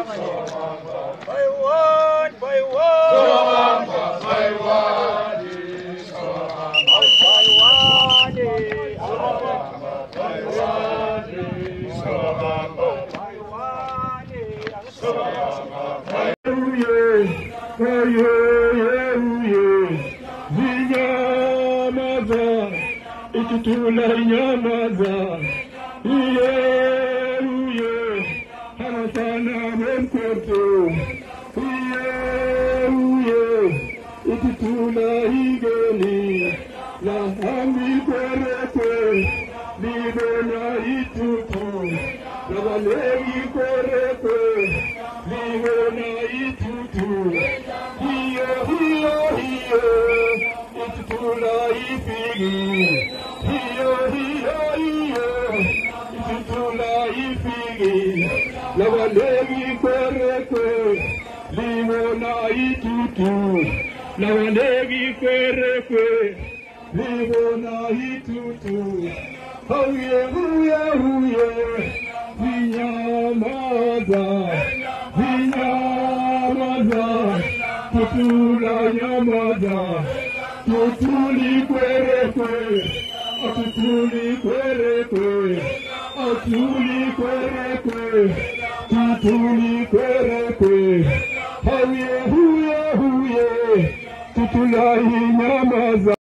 Nyamaza, Hanasana Menkoto, Itutula Igeni, La Hami Korete, Libona Itutu, La Valeri Korete, Libona Itutu, Itutula Ifigi. La Valeri Korete, Libona Itutu, La Valeri Korete, Libona Itutu, Huye, Vinyamaza, Tutula Yamaza, Tutuli Korete, Tutuli Korete, Tutuli Korete, Huye, Tutula Yamaza.